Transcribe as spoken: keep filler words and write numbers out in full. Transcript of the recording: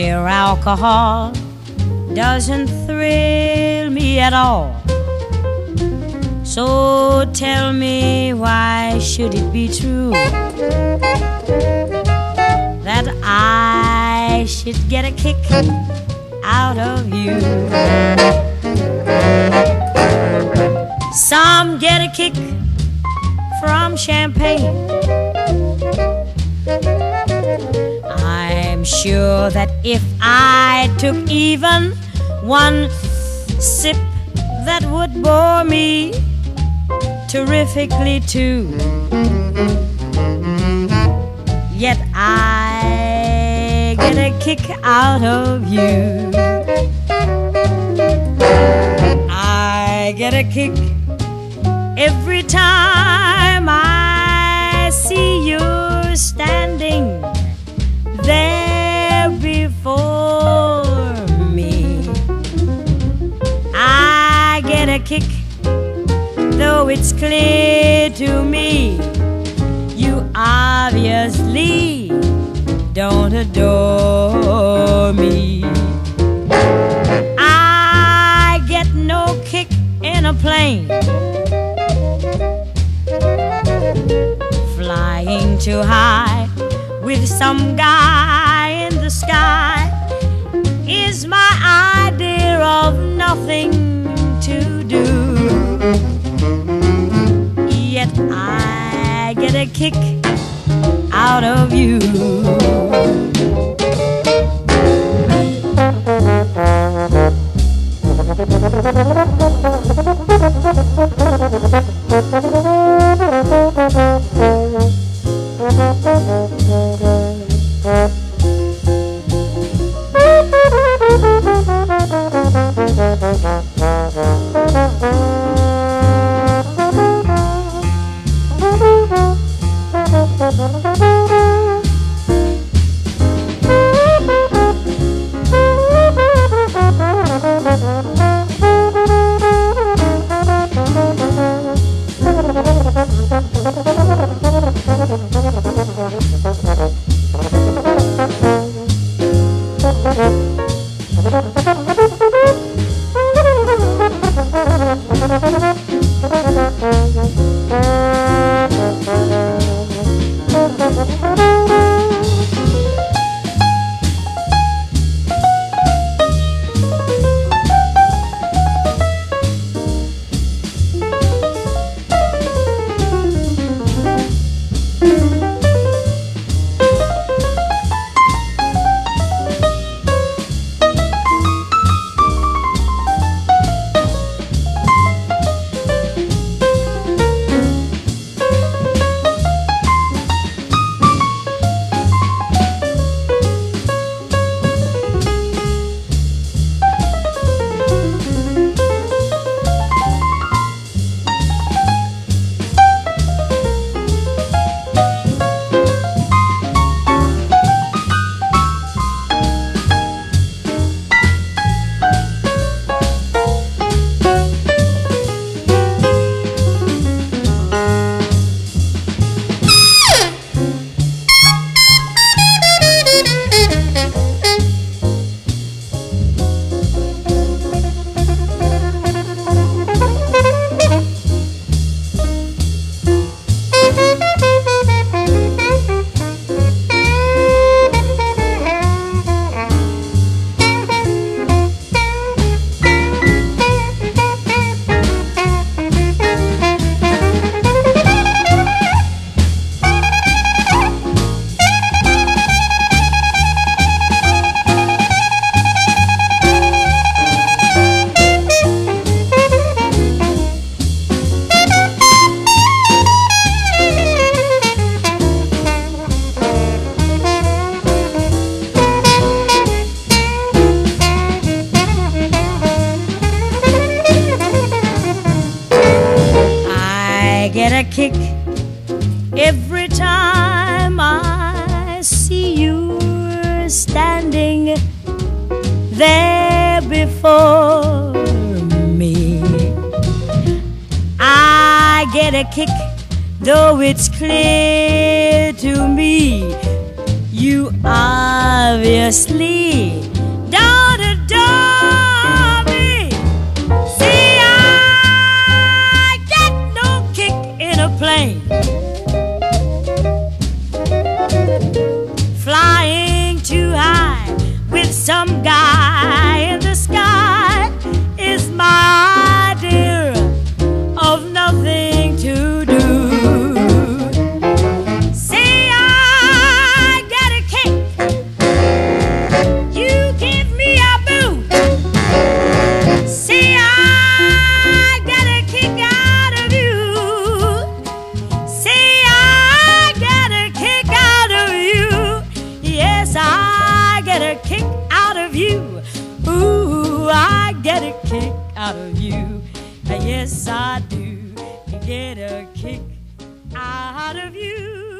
Mere alcohol doesn't thrill me at all. So tell me, why should it be true that I should get a kick out of you? Some get a kick from champagne. I'm sure that if I took even one sip, that would bore me terrifically too. Yet I get a kick out of you. I get a kick every time I see you standing there before me. I get a kick, though it's clear to me you obviously don't adore me. I get no kick in a plane, flying too high with some guy in the sky is my idea of nothing to do. Yet I get a kick out of you. Get a kick every time I see you standing there before me. I get a kick, though it's clear to me you are obviously don't adore me. See, I get no kick in a plane, flying too high with some guy in the sky is my idea of nothing to do. See, I get a kick, you give me a boot. See, I get a kick out of you. See, I get a kick out of you. Yes, I get a kick out of you. Ooh, I get a kick out of you. Yes, I do get a kick out of you.